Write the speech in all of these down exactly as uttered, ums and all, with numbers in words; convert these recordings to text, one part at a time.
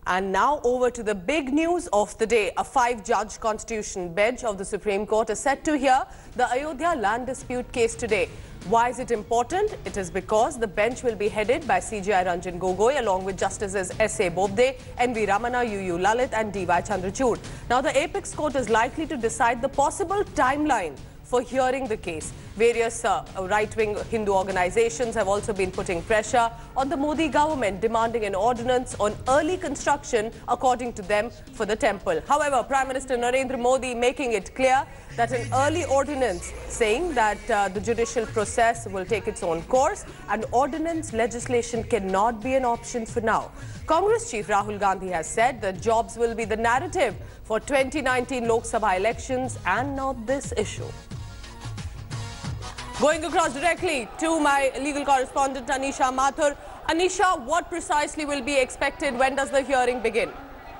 And now over to the big news of the day. A five-judge constitution bench of the Supreme Court is set to hear the Ayodhya land dispute case today. Why is it important? It is because the bench will be headed by C J I Ranjan Gogoi along with Justices S A Bobde, N V Ramana, U U Lalit and D Y Chandrachud. Now the apex court is likely to decide the possible timeline for hearing the case. Various uh, right-wing Hindu organizations have also been putting pressure on the Modi government, demanding an ordinance on early construction, according to them, for the temple. However, Prime Minister Narendra Modi making it clear that an early ordinance saying that uh, the judicial process will take its own course and ordinance legislation cannot be an option for now. Congress chief Rahul Gandhi has said that jobs will be the narrative for twenty nineteen Lok Sabha elections and not this issue. Going across directly to my legal correspondent Anisha Mathur. Anisha, what precisely will be expected? When does the hearing begin?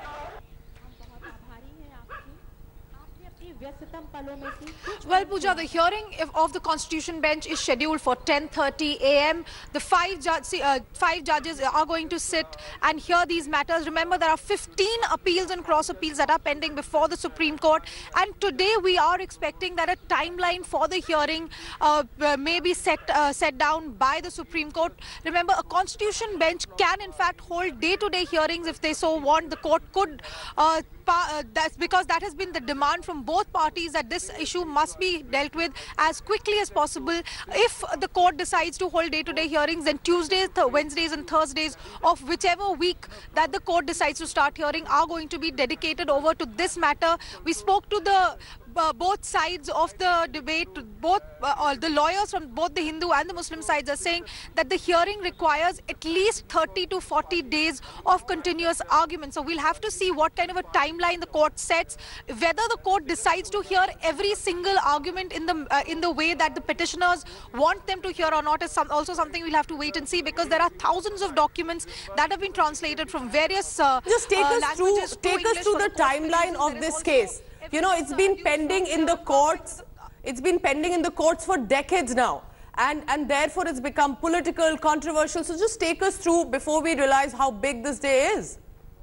Well, Pooja, the hearing of the Constitution Bench is scheduled for ten thirty a m The five, ju uh, five judges are going to sit and hear these matters. Remember, there are fifteen appeals and cross appeals that are pending before the Supreme Court. And today we are expecting that a timeline for the hearing uh, may be set, uh, set down by the Supreme Court. Remember, a Constitution Bench can in fact hold day-to-day hearings if they so want. The court could uh, Uh, that's because that has been the demand from both parties, that this issue must be dealt with as quickly as possible. If the court decides to hold day-to-day hearings, then Tuesdays, th Wednesdays and Thursdays of whichever week that the court decides to start hearing are going to be dedicated over to this matter. We spoke to the Uh, both sides of the debate. Both uh, the lawyers from both the Hindu and the Muslim sides are saying that the hearing requires at least thirty to forty days of continuous argument. So we'll have to see what kind of a timeline the court sets. Whether the court decides to hear every single argument in the uh, in the way that the petitioners want them to hear or not is some, also something we'll have to wait and see, because there are thousands of documents that have been translated from various uh, Just take uh, us through, take us through the, the timeline of this case. You know, it's been pending in the courts. It's been pending in the courts for decades now. And, and therefore, it's become political, controversial. So just take us through before we realize how big this day is.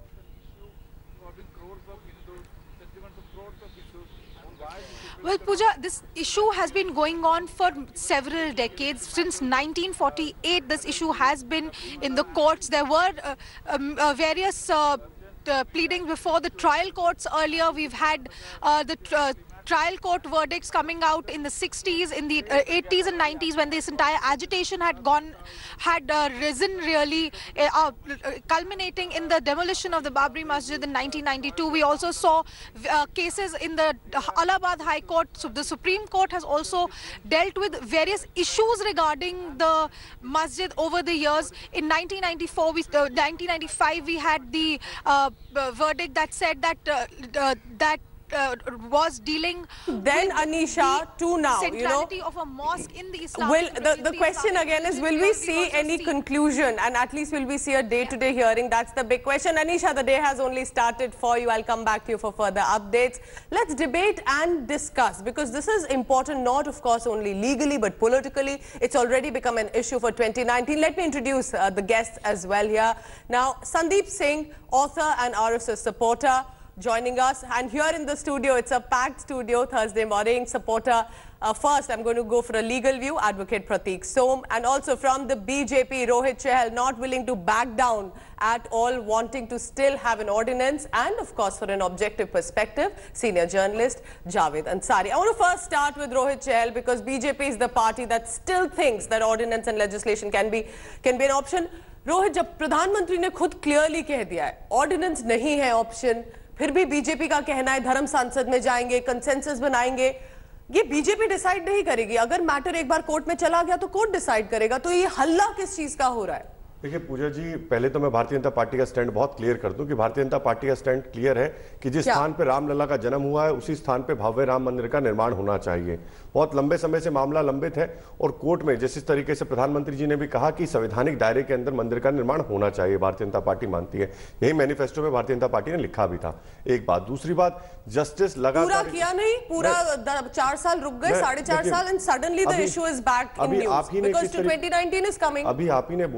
Well, Pooja, this issue has been going on for several decades. Since nineteen forty-eight, this issue has been in the courts. There were uh, um, uh, various uh, Uh, pleading before the trial courts earlier. We've had uh, the uh, trial court verdicts coming out in the sixties, in the uh, eighties and nineties, when this entire agitation had gone, had uh, risen really, uh, uh, culminating in the demolition of the Babri Masjid in nineteen ninety-two. We also saw uh, cases in the Allahabad High Court. So the Supreme Court has also dealt with various issues regarding the masjid over the years. In nineteen ninety-four, we, uh, nineteen ninety-five, we had the uh, verdict that said that uh, uh, that Uh, was dealing then with Anisha to now, you know, of a mosque in the Islamic will the, the the question Islamic again is, will we see any see. conclusion, and at least will we see a day-to-day -day hearing? That's the big question. Anisha, the day has only started for you. I'll come back to you for further updates. Let's debate and discuss, because this is important, not of course only legally but politically. It's already become an issue for twenty nineteen. Let me introduce uh, the guests as well here. Now, Sandeep Singh, author and R S S supporter, joining us, and here in the studio, it's a packed studio Thursday morning. Supporter uh, first, I'm going to go for a legal view, Advocate Prateek Som, and also from the B J P, Rohit Chahal, not willing to back down at all, wanting to still have an ordinance, and of course for an objective perspective, senior journalist Javed Ansari. I want to first start with Rohit Chahal, because B J P is the party that still thinks that ordinance and legislation can be can be an option. Rohit, जब प्रधानमंत्री ने खुद clearly कह दिया है ordinance नहीं है option, फिर भी बीजेपी का कहना है धर्म संसद में जाएंगे, कंसेंसस बनाएंगे, ये बीजेपी डिसाइड नहीं करेगी. अगर मैटर एक बार कोर्ट में चला गया तो कोर्ट डिसाइड करेगा. तो ये हल्ला किस चीज का हो रहा है? देखिए पूजा जी, पहले तो मैं भारतीय जनता पार्टी का स्टैंड बहुत क्लियर कर दूं कि भारतीय जनता पार्टी का स्टैंड क्लियर है कि जिस स्थान पे रामलला का जन्म हुआ है उसी स्थान पे भव्य राम मंदिर का निर्माण होना चाहिए. बहुत लंबे समय से मामला लंबित है और कोर्ट में जिस तरीके से प्रधानमंत्री जी ने भी कहा कि संवैधानिक दायरे के अंदर मंदिर का निर्माण होना चाहिए, भारतीय जनता पार्टी मानती है. यही मैनिफेस्टो में भारतीय जनता पार्टी ने लिखा भी था. एक बात. दूसरी बात, जस्टिस लगातार पूरा किया नहीं, पूरा चार साल रुक गए, साढ़े चार साल, and suddenly the issue is back in news because twenty nineteen is coming. अभी आप ही ने बोला कि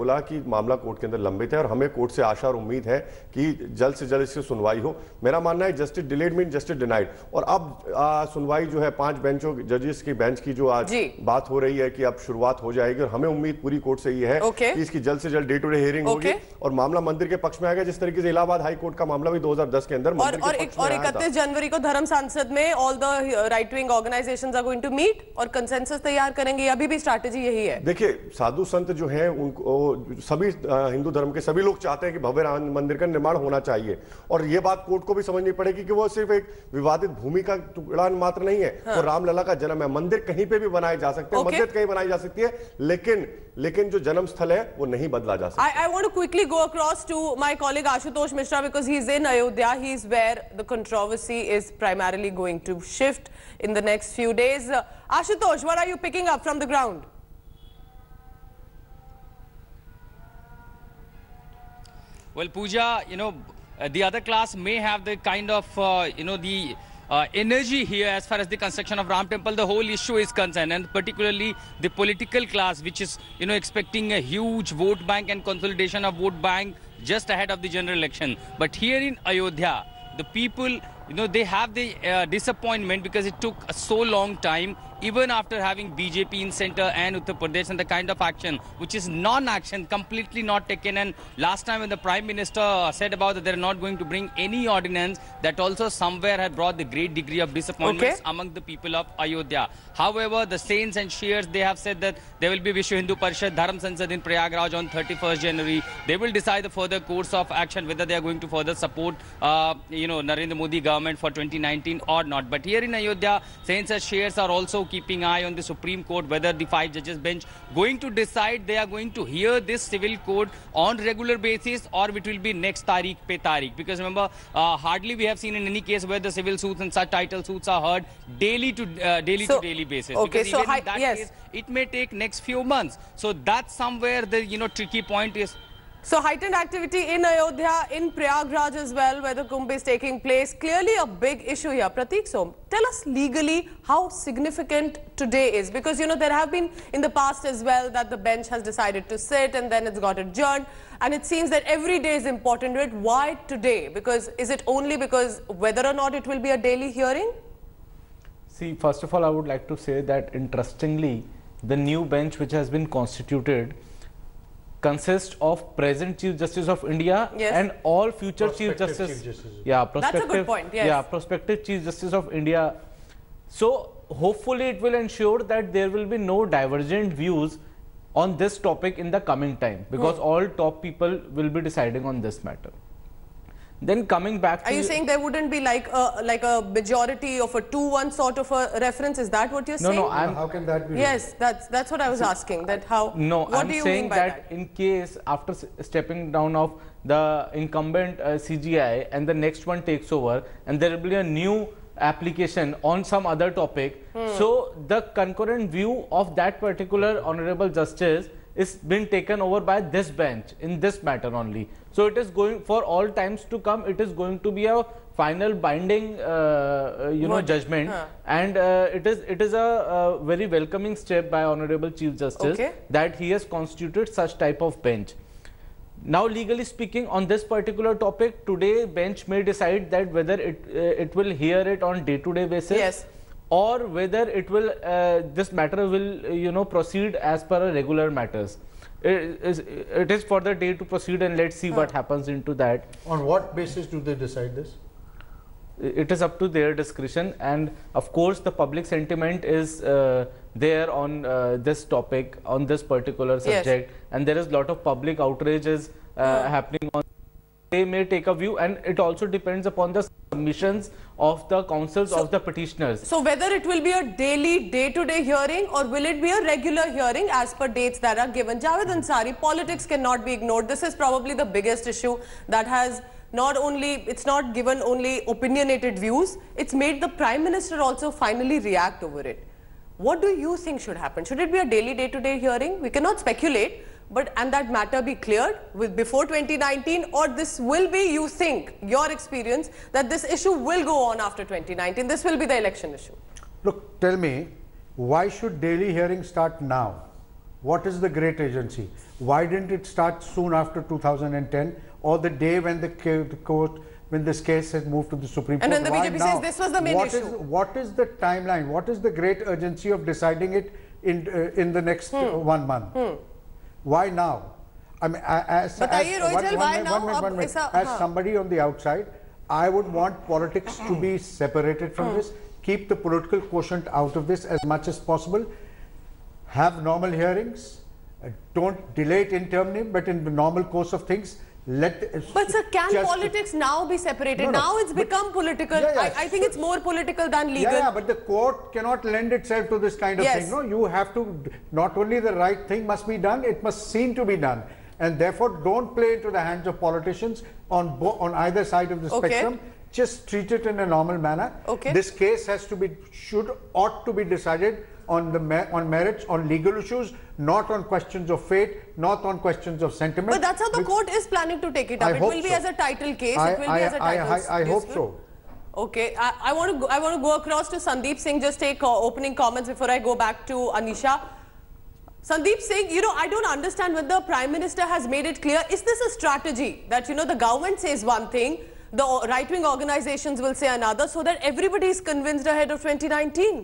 मामला कोर्ट के अंदर लंबित है और हमें कोर्ट से आशा और उम्मीद है कि जल्द से जल्द इसकी सुनवाई हो। मेरा मानना है justice delayed mean justice denied. और अब आ, सुनवाई जो है पांच बेंचों जजेस की बेंच की जो आज बात हो रही है कि अब शुरुआत हो जाएगी और हमें उम्मीद पूरी कोर्ट से ये है okay. कि इसकी जल्द से जल्द डे टू डे हियरिंग होगी और मामला मंदिर के पक्ष में आएगा, जिस तरीके से इलाहाबाद हाई कोर्ट का मामला भी दो हज़ार दस के अंदर मंदिर और, के पक्ष और इकतीस जनवरी को धर्म सांसद में all the right wing organisations are going to meet और कंसेंसस तैयार करेंगे। अभी भी स्ट्रैटेजी यही है। देखिए, साधु संत जो हैं उनको सभी हिंदू धर्म के सभी लोग चाहते हैं कि भव्य राम मंदिर का निर्माण होना चाहिए और ये बात कोर्ट को भी समझनी पड़ेगी कि वो सिर्फ एक विवादित भूमि का टुकड़ा मात्र नहीं है। हाँ। वो रामलला का जन्म है। मंदिर कहीं पे भी बनाए जा सकते हैं, मस्जिद कहीं बनाई जा सकती है, लेकिन लेकिन जो जन्म स्थल है वो नहीं बदला जा सकता। I, I want to quickly go across to my colleague Ashutosh Mishra because he's in Ayodhya. He's where the controversy is primarily going to shift in the next few days. Uh, Ashutosh, what are you picking up from the ground? Well, Pooja, you know, uh, the other class may have the kind of, uh, you know, the uh, energy here as far as the construction of Ram Temple, the whole issue is concerned, and particularly the political class, which is, you know, expecting a huge vote bank and consolidation of vote bank just ahead of the general election. But here in Ayodhya, the people, you know, they have the uh, disappointment because it took a so long time, even after having B J P in center and Uttar Pradesh, and the kind of action which is non-action, completely not taken. And last time when the Prime Minister said about that they're not going to bring any ordinance, that also somewhere had brought the great degree of disappointment okay. among the people of Ayodhya. However, the saints and Shias, they have said that there will be Vishwa Hindu Parishad Dharam Sansad in Prayagraj on thirty-first January. They will decide the further course of action, whether they are going to further support, uh, you know, Narendra Modi government for twenty nineteen or not. But here in Ayodhya, saints and Shias are also keeping eye on the Supreme Court, whether the five judges bench going to decide they are going to hear this civil code on regular basis or it will be next tariq pe tariq. Because remember, uh, hardly we have seen in any case where the civil suits and such title suits are heard daily to uh, daily so, to daily basis. Okay, because so even in that yes. case, it may take next few months. So that's somewhere the you know tricky point is. So heightened activity in Ayodhya, in Prayagraj as well, where the Kumbh is taking place. Clearly a big issue here. Prateek Som, tell us legally how significant today is. Because, you know, there have been in the past as well that the bench has decided to sit and then it's got adjourned. And it seems that every day is important. But why today? Because is it only because whether or not it will be a daily hearing? See, first of all, I would like to say that interestingly, the new bench which has been constituted consists of present Chief Justice of India yes. and all future Chief Justice. Chief yeah, prospective. That's a good point. Yes. Yeah, prospective Chief Justice of India. So hopefully it will ensure that there will be no divergent views on this topic in the coming time, because hmm. all top people will be deciding on this matter. Then coming back to... Are you saying there wouldn't be like a, like a majority of a two one sort of a reference? Is that what you're no, saying? No, no. How can that be? Yes, that's that's what I was asking. That how... No, what I'm do you saying mean by that, that in case after stepping down of the incumbent uh, C G I and the next one takes over and there will be a new application on some other topic. Hmm. So the concurrent view of that particular Honorable Justice is been taken over by this bench in this matter only. So it is going for all times to come. It is going to be a final binding, uh, you what? know, judgment, huh. and uh, it is it is a, a very welcoming step by Honorable Chief Justice okay. that he has constituted such type of bench. Now, legally speaking, on this particular topic, today bench may decide that whether it uh, it will hear it on day-to-day basis. Yes. Or whether it will, uh, this matter will, uh, you know, proceed as per regular matters. It is, it is for the day to proceed, and let's see huh. what happens into that. On what basis do they decide this? It is up to their discretion, and of course the public sentiment is uh, there on uh, this topic, on this particular subject, yes. and there is a lot of public outrages uh, huh. happening on. They may take a view, and it also depends upon the submissions of the counsels so, of the petitioners. So whether it will be a daily day-to-day hearing or will it be a regular hearing as per dates that are given? Javed Ansari, politics cannot be ignored. This is probably the biggest issue that has not only, it's not given only opinionated views, it's made the Prime Minister also finally react over it. What do you think should happen? Should it be a daily day-to-day hearing? We cannot speculate. But and that matter be cleared with before twenty nineteen, or this will be, you think, your experience, that this issue will go on after twenty nineteen? This will be the election issue. Look, tell me, why should daily hearings start now? What is the great urgency? Why didn't it start soon after two thousand ten or the day when the, the court, when this case has moved to the Supreme and Court? And then the Why B J P now? says this was the main what issue. Is, what is the timeline? What is the great urgency of deciding it in uh, in the next hmm. uh, one month? Hmm. Why now? I mean, as, as, as, one, one, why minute, now? One minute, one minute. A, as huh. somebody on the outside, I would want politics to be separated from hmm. this. Keep the political quotient out of this as much as possible. Have normal hearings. Uh, don't delay it interminably, but in the normal course of things, let. Uh, but sir, can politics now be separated? No, no, now it's become political. Yeah, yeah, I, I think it's more political than legal. Yeah, yeah, but the court cannot lend itself to this kind of yes. thing. No, you have to. Not only the right thing must be done, it must seem to be done, and therefore don't play into the hands of politicians on bo on either side of the okay. spectrum. Just treat it in a normal manner. Okay. This case has to be, should, ought to be decided on the mer on merits, on legal issues, not on questions of fate, not on questions of sentiment. But that's how the court is planning to take it up. I it will be so. as a title case. I, it will I, be as a title. I, I, I hope so. Okay, I, I want to go, I want to go across to Sandeep Singh. Just take uh, opening comments before I go back to Anisha. Sandeep Singh, you know, I don't understand when the Prime Minister has made it clear. Is this a strategy that, you know, the government says one thing, the right-wing organizations will say another, so that everybody is convinced ahead of twenty nineteen?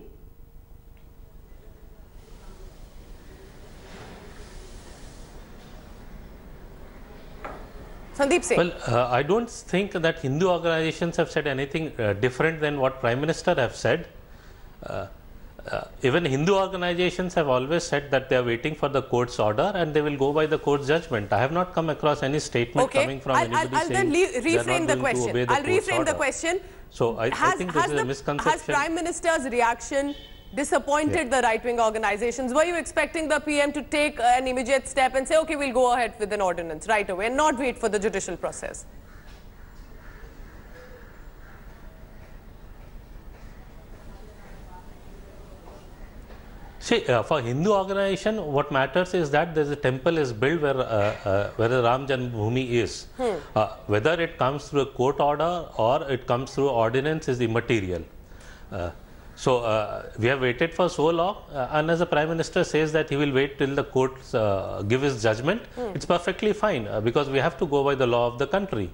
Sandeep Singh. Well, uh, I don't think that Hindu organizations have said anything uh, different than what Prime Minister have said. Uh, uh, even Hindu organizations have always said that they are waiting for the court's order and they will go by the court's judgment. I have not come across any statement okay. coming from I'll, anybody I'll, I'll saying then reframe the question. the I'll reframe order. the question. So I, has, I think this is the, a misconception. Has Prime Minister's reaction disappointed yeah. the right-wing organizations? Were you expecting the P M to take an immediate step and say, okay, we'll go ahead with an ordinance right away and not wait for the judicial process? See, uh, for Hindu organization, what matters is that there's a temple is built where uh, uh, where the Ram Janmabhoomi is. Hmm. Uh, whether it comes through a court order or it comes through ordinance is immaterial. Uh, so uh, we have waited for so long, uh, and as the Prime Minister says that he will wait till the courts uh, give his judgment, hmm. it's perfectly fine uh, because we have to go by the law of the country.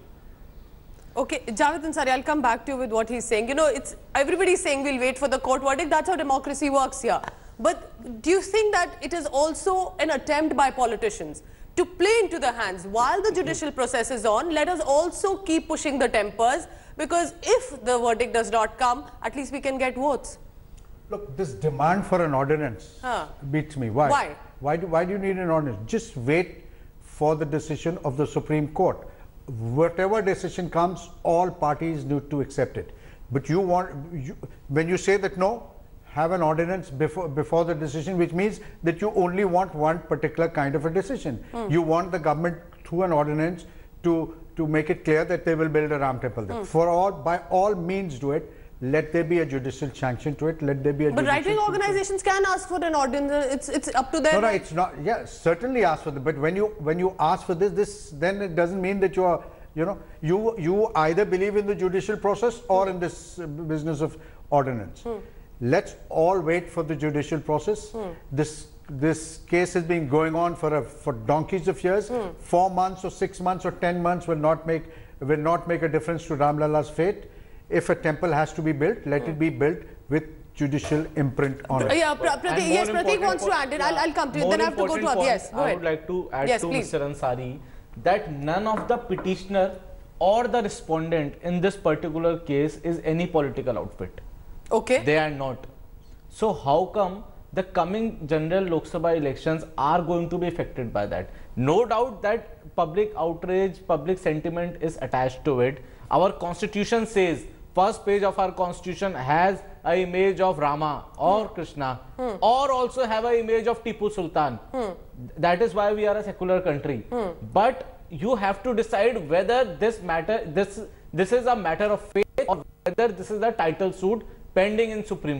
Okay, Javed Ansari, I'll come back to you with what he's saying. You know, it's everybody's saying we'll wait for the court verdict. That's how democracy works here. But do you think that it is also an attempt by politicians to play into the hands while the judicial process is on? Let us also keep pushing the tempers, because if the verdict does not come, at least we can get votes. Look, this demand for an ordinance huh. beats me. Why? Why? Why do, why do you need an ordinance? Just wait for the decision of the Supreme Court. Whatever decision comes, all parties need to accept it. But you want, you, when you say that no, have an ordinance before before the decision, which means that you only want one particular kind of a decision. Mm. You want the government through an ordinance to to make it clear that they will build a Ram temple there. Mm. For all, by all means do it. Let there be a judicial sanction to it. Let there be a. But right-wing organizations can ask for an ordinance. It's it's up to them. No, no, it's not. Yeah, certainly ask for the. But when you when you ask for this, this then it doesn't mean that you are. You know, you you either believe in the judicial process or in this uh, business of ordinance. Mm. Let's all wait for the judicial process. Hmm. This this case has been going on for a, for donkeys of years. Hmm. Four months or six months or ten months will not make will not make a difference to Ram Lala's fate. If a temple has to be built, let hmm. it be built with judicial imprint on it. Yeah, pra Pratik, yes, Pratik wants to add it. I'll, I'll come to you. Then I have to go to others. Yes, go I ahead. would like to add yes, to please. Mister Ansari that none of the petitioner or the respondent in this particular case is any political outfit. Okay. They are not. So how come the coming general Lok Sabha elections are going to be affected by that? No doubt that public outrage, public sentiment is attached to it. Our constitution says, first page of our constitution has an image of Rama or hmm. Krishna hmm. or also have an image of Tipu Sultan. Hmm. That is why we are a secular country. Hmm. But you have to decide whether this matter, this, this is a matter of faith or whether this is a title suit pending in Supreme Court.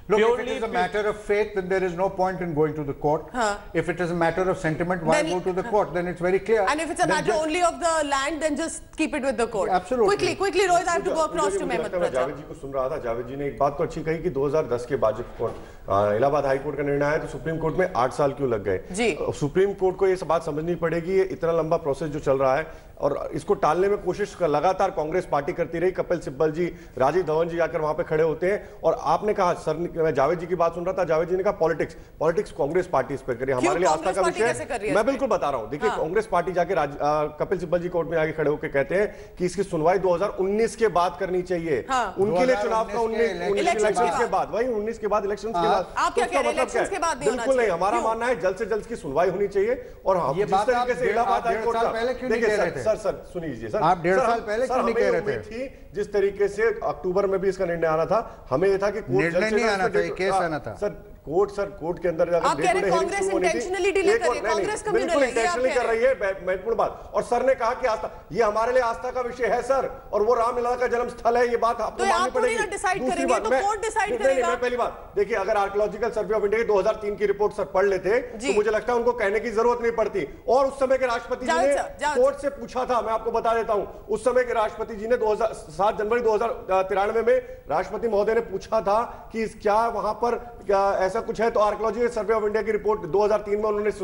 Look, purely if it is a matter of faith, then there is no point in going to the court. Huh. If it is a matter of sentiment, why Then- go to the court? Then it's very clear. And if it's a Then matter just- only of the land, then just keep it with the court. Absolutely. Quickly, quickly, Rohit, I have to go across to मुझे Mehmet लगता है मैं Pracha. Javed जी को सुन रहा था। जावेद जी ने एक बात तो अच्छी कही कि दो हज़ार दस के बाद जब इलाहाबाद हाई कोर्ट का निर्णय आया तो सुप्रीम कोर्ट में आठ साल क्यों लग जी। गए। सुप्रीम कोर्ट को ये बात समझनी पड़ेगी, ये इतना लंबा प्रोसेस जो चल रहा है और इसको टालने में कोशिश लगातार कांग्रेस पार्टी करती रही। कपिल सिब्बल जी, राजीव धवन जी आकर वहां पे खड़े होते हैं और आपने कहा, सर मैं जावेद जी की बात सुन रहा था, जावेद जी ने कहा पॉलिटिक्स पॉलिटिक्स कांग्रेस पार्टी इस पर करी, हमारे लिए आस्था का विषय है। मैं बिल्कुल बता रहा हूं, देखिए कांग्रेस पार्टी जाके कपिल सिब्बल जी कोर्ट में आगे खड़े होकर कहते हैं कि इसकी सुनवाई दो हज़ार उन्नीस के बाद करनी चाहिए। उनके लिए चुनाव का इलेक्शन के बाद, वही उन्नीस के बाद इलेक्शन के बाद। आप क्या कह रहे हैं, इलेक्शंस के बाद नहीं होना बिल्कुल नहीं, चाहिए? हमारा मानना है जल्द से जल्द की सुनवाई होनी चाहिए। और हम ये जिस बात आप तरीके से डेढ़- इलाहाबाद आप डेढ़ हाई कोर्ट साल का- पहले क्यों नहीं देखिए कह रहे सर, थे? सर सर सुनिए सर, आप डेढ़ सर, साल हम- पहले सर, क्यों नहीं हमें कह रहे उम्मीद थे? थी जिस तरीके से अक्टूबर में भी इसका निर्णय आना था, हमें यह था कि कोर्ट निर्णय जल्द से नहीं जल्द आना था, ये इसको- केस हाँ, आना था। सर कोर्ट सर कोर्ट के अंदर आप कह रहे हैं कांग्रेस intentionally delay कर रही है, कांग्रेस communal है, ये आप इंटेंशनली कह कर रहे रही है, महत्वपूर्ण बात। और सर ने कहा कि आस्था, ये हमारे लिए आस्था का विषय है सर, और वो रामलला का जन्म स्थल है, ये बात आपको तो माननी आप थोड़ी पड़ेगी। ना decide दूसरी करेंगे, बात, तो मैं- court decide नहीं, नहीं, करेगा। मैं पहली बात देखिए, अगर आर्कियोलॉजिकल सर्वे ऑफ इंडिया की दो हज़ार तीन की रिपोर्ट सर पढ़ लेते जी। तो मुझे लगता है उनको कहने की जरूरत नहीं पड़ती। और उस समय के राष्ट्रपति जी जावेद ने सर, जावेद कोर्ट से पूछा था, मैं आपको बता देता हूं, उस समय के राष्ट्रपति जी ने दो हज़ार सात जनवरी दो हज़ार तिरानवे में राष्ट्रपति महोदय ने पूछा था कि क्या वहां पर क्या ऐसा कुछ है, तो आर्कियोलॉजिकल सर्वे ऑफ इंडिया की रिपोर्ट दो हज़ार तीन में उन्होंने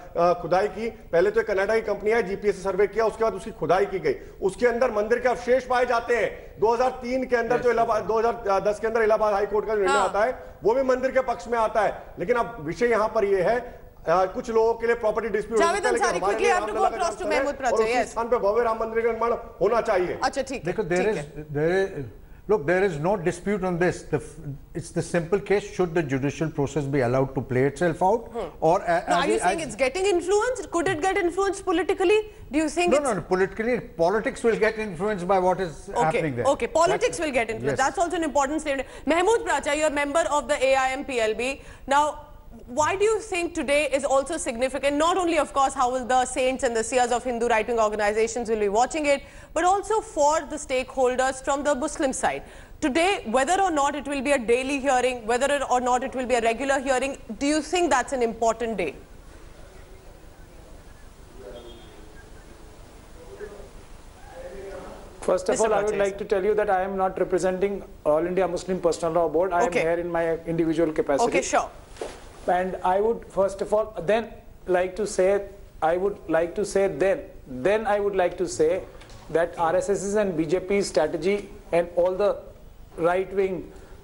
खुदाई की। पहले तो एक कनाडा की कंपनी है, जीपीएस से सर्वे किया, उसके बाद उसकी खुदाई की गई, उसके अंदर मंदिर के अवशेष पाए जाते हैं। दो हज़ार तीन के अंदर जो इलाहाबाद दो हज़ार दस के अंदर इलाहाबाद हाई कोर्ट का निर्णय हाँ। आता है, वो भी मंदिर के पक्ष में आता है। लेकिन अब विषय यहां पर यह है, आ, कुछ लोगों के लिए property dispute Javed Ansari, quickly have to go across to Mehmet Pracha, yes. स्थान पे भव्य राम मंदिर का निर्माण होना चाहिए। अच्छा ठीक है, देखो, there ठीक is है। there is look, there is no dispute on this. The, it's the simple case: should the judicial process be allowed to play itself out, or uh, Now, as are you it- saying as- it's getting influenced? Could it get influenced politically? Do you think no, it's... no, no, politically, politics will get influenced by what is Okay, happening there. okay, politics will get influenced. Yes. That's also an important statement. Mahmood Pracha, you're a member of the A I M P L B. Now, why do you think today is also significant? Not only, of course, how will the saints and the seers of Hindu right-wing organizations will be watching it, but also for the stakeholders from the Muslim side. Today, whether or not it will be a daily hearing, whether or not it will be a regular hearing, do you think that's an important day? First of Mister all, I would Pracha, like to tell you that I am not representing All India Muslim Personal Law Board. I Okay. am here in my individual capacity. Okay, sure. And I would first of all then like to say, I would like to say then, then I would like to say that R S S's and B J P's strategy and all the right wing,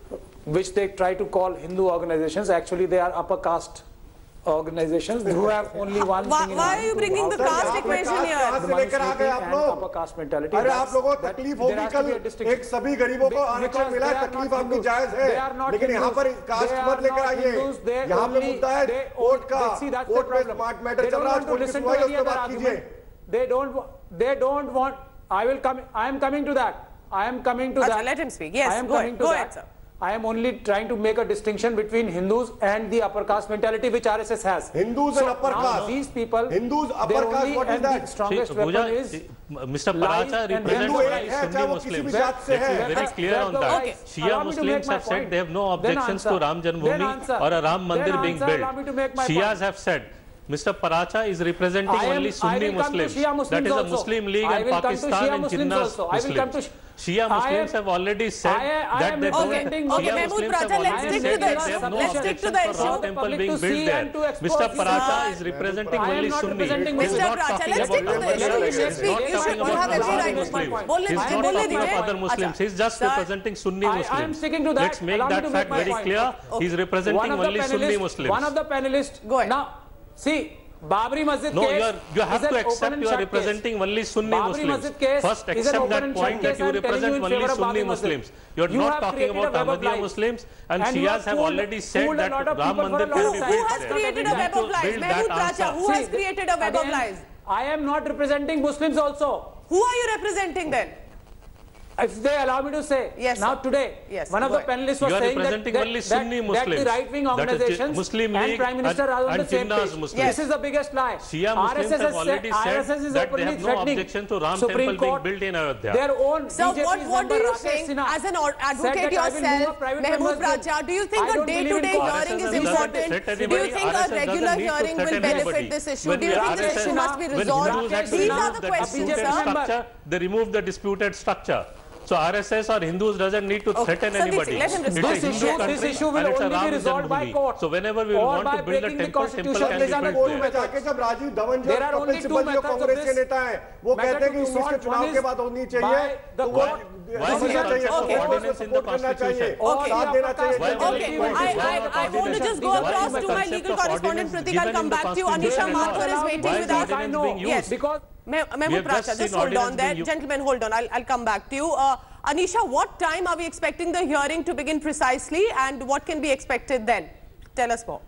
which they try to call Hindu organizations, actually they are upper caste organizations who have only one Why, thing in why mind are you to bringing the go out. caste equation here? कहां से लेकर आ गए आप And लोग? upper caste mentality. अरे That's- आप लोगों को that तकलीफ there होगी has to कल, be a distinction. एक सभी गरीबों को आने को Because मिला they है, are तकलीफ not आपकी Hindus. जायज They are है, not लेकिन यहाँ Hindus. पर They कास्ट are मत लेकर not आइए। Hindus. They यहाँ पे only- मुद्दा है they कोर्ट only- का, see, that's the कोर्ट में problem. स्मार्ट मैटर They चल don't रहा है, want to कोर्ट की listen to सुनवाई है, any उसके other बाद कीजिए। argument. They don't. wa- They don't want. I will come. I am coming to that. I am coming to Acha, that. let him speak. Yes, I am go coming ahead. to Go that. ahead, sir. I am only trying to make a distinction between Hindus and the upper caste mentality which R S S has. Hindus and upper now caste. These people. Hindus, upper their caste, only what is and that? The strongest See, weapon Pooja, is. see, Mister lies Paracha and represents Hindu only एक है, Sunni चाहे वो किसी भी Muslims. जात से Let's be है। very clear on that. Okay. Shia Allow me to Muslims make my have said point. they have no Then objections answer. to Ram Then Janmabhoomi answer. or a Ram Then Mandir being answer. Allow me to built. make my Shias point. have said Mister Paracha is representing I am- only I Sunni will come to Muslims. Shia Muslims That is a also. Muslim League I and will come to Pakistan Shia and Muslims Jinnah also. I will come to Muslims. Sh- Shia I Muslims am- have already said I am- I that am they don't. representing- Okay, Shia Mahmood Muslims Pracha, have let's already stick to said the that they issue. have no Let's stick to objection the for issue. Ram For the Temple public being to built see there. and to expose Mister this Paracha issue. is representing I am only not Sunni. representing He is Mister not Pracha, talking let's about stick to the other issue. You Muslims. should speak. Not You should talking you about have every Muslim right. Muslims. बोलने He is दीजिए, not बोलने talking of दीजिए. other Muslims. He is just Sir, representing Sunni I- I am Muslims. sticking to that. Let's make Allow me that to fact make my very point. clear. He is representing One of the only Sunni panelists- Muslims. One of the panelists. Go ahead. Now, see, Babri Masjid No, case you, are, you have is to an open accept and you are shut representing case. only Sunni Babri Muslims. Masjid case First, is an accept open that and shut point that case. you I am telling represent you in only favor of Sunni Babri Masjid. Muslims. You are You not have talking created a about web of Ahmadiyya lies. Muslims, and, And you Shias have have fooled- already said fooled a that lot of Ram people for a Mandir long can Who, be time. who built has there. created a You need web to of lies? build Mahmood that Pracha, answer. who has See, created a web of again, lies? I am not representing Muslims also. Who are you representing then? if they allow me to say, yes, now sir. today, yes, one of the panelists was saying that, that, that, that the right-wing organizations Muslim and Prime Minister are on the same page. Muslims. This is the biggest lie. Shia Muslims R S S have already said, said R S S is that they openly have no threatening objection to Ram Supreme Temple Court, being built in Ayodhya. Their own So B J P's what, what do member, you Rakesh think Sinha, as an advocate yourself, Mehmood Pracha, do you think a day-to-day hearing is important? Do you think a regular hearing will benefit this issue? Do you think this issue must be resolved? These are the questions, sir. They remove the disputed structure. So R S S or Hindus doesn't need to Okay. threaten Sandeep anybody. Singh, let him It's a respond. This issue, Hindu this country issue will and it's a only Ram be resolved by Janmabhoomi. court. So whenever we or want by to build a breaking the temple, temple constitution. can These be are the built two there. methods. जाके जब राजीव धवन जो There are only Kapil two Sibal जो methods of Congress के this. नेता हैं वो Method कहते हैं कि to उन्नीस के solve चुनाव one के is बाद होनी by चाहिए the तो court. Why is होना it चाहिए Okay. ordinance in the constitution? Okay. साथ देना चाहिए Why Okay, Why I, I, I want to just go Why across is the to my concept legal of correspondent ordinance Pratik. I'll given come in the back to you. Constitution? Anisha Mathur is waiting Why with is us. ordinance being used? Yes. Because Mehmood We have Pracha, just just seen hold on ordinance there. being used. Gentlemen, hold on. I'll, I'll come back to you. Uh, Anisha, what time are we expecting the hearing to begin precisely and what can be expected then? Tell us more.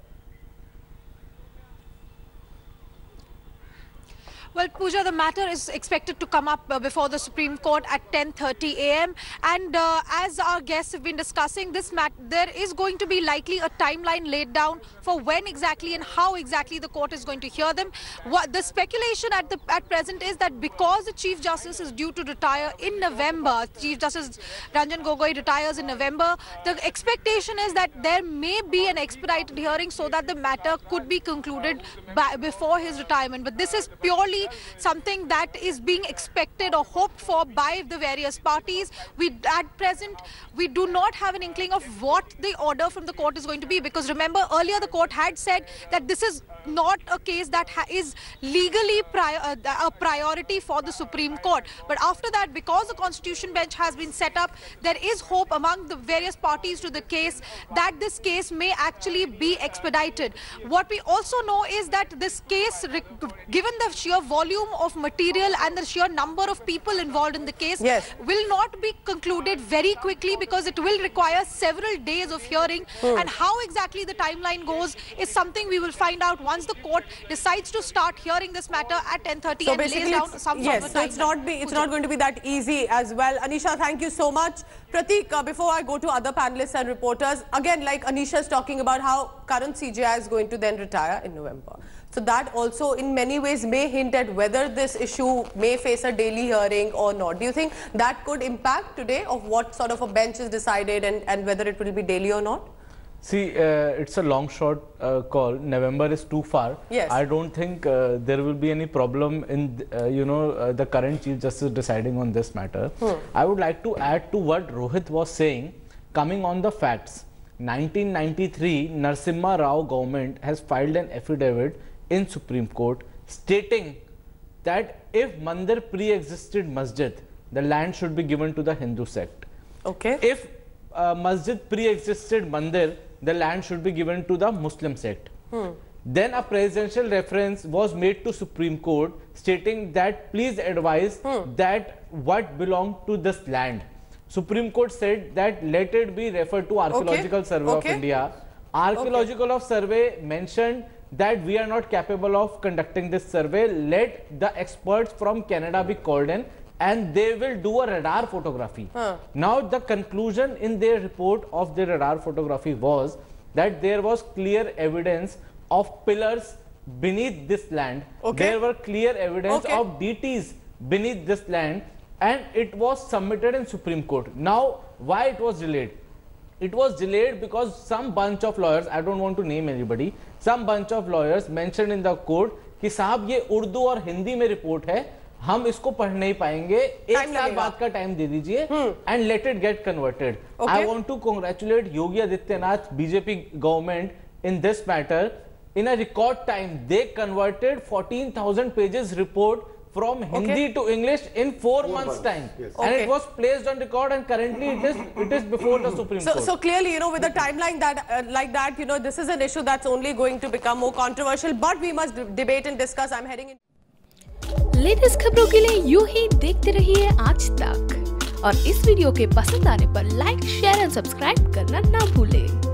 Well, Pooja, the matter is expected to come up uh, before the Supreme Court at ten thirty a m And uh, as our guests have been discussing, this mat there is going to be likely a timeline laid down for when exactly and how exactly the court is going to hear them. What the speculation at the at present is that because the Chief Justice is due to retire in November, Chief Justice Ranjan Gogoi retires in November, the expectation is that there may be an expedited hearing so that the matter could be concluded by, before his retirement. But this is purely something that is being expected or hoped for by the various parties. We at present we do not have an inkling of what the order from the court is going to be, because remember earlier the court had said that this is not a case that ha is legally pri uh, a priority for the Supreme Court. But after that, because the Constitution bench has been set up, there is hope among the various parties to the case that this case may actually be expedited. What we also know is that this case, given the sheer volume of material and the sheer number of people involved in the case, yes, will not be concluded very quickly, because it will require several days of hearing. Hmm. And how exactly the timeline goes is something we will find out once the court decides to start hearing this matter at ten thirty, so and lays down some yes, sort of so it's not be it's not going to be that easy as well. Anisha, thank you so much. Pratik, uh, before I go to other panelists and reporters, again, like Anisha is talking about how current C J I is going to then retire in November. So that also in many ways may hint at whether this issue may face a daily hearing or not. Do you think that could impact today of what sort of a bench is decided and, and whether it will be daily or not? See, uh, it's a long shot uh, call. November is too far. Yes. I don't think uh, there will be any problem in, uh, you know, uh, the current Chief Justice deciding on this matter. Hmm. I would like to add to what Rohit was saying, coming on the facts. nineteen ninety-three, Narasimha Rao government has filed an affidavit in Supreme Court stating that if Mandir pre-existed Masjid, the land should be given to the Hindu sect. Okay. If uh, Masjid pre-existed Mandir, the land should be given to the Muslim sect. Hmm. Then a presidential reference was made to Supreme Court stating that please advise hmm. that what belonged to this land. Supreme Court said that let it be referred to Archaeological okay. Survey okay. of India. Archaeological okay. of Survey mentioned that we are not capable of conducting this survey. Let the experts from Canada be called in and they will do a radar photography. Huh. Now the conclusion in their report of the radar photography was that there was clear evidence of pillars beneath this land. Okay. There were clear evidence okay. of D Ts beneath this land, and it was submitted in Supreme Court. Now why it was delayed? It was delayed because some bunch of lawyers, I don't want to name anybody, some bunch of lawyers mentioned in the court कि साहब ये उर्दू और हिंदी में report है, हम इसको पढ़ नहीं पाएंगे, एक साल बाद का टाइम दे दीजिए and let it get converted. I want to congratulate Yogi Adityanath BJP government in this matter. In a record time, they converted fourteen thousand pages report from Hindi okay. to English in four, four months' months. time, yes. and okay. it was placed on record. And currently, it is it is before the Supreme so, Court. So clearly, you know, with a timeline that uh, like that, you know, this is an issue that's only going to become more controversial. But we must debate and discuss. I'm heading in. Latest खबरों के लिए यूं ही देखते रहिए आज तक, और इस वीडियो के पसंद आने पर लाइक, शेयर एंड सब्सक्राइब करना ना भूलें.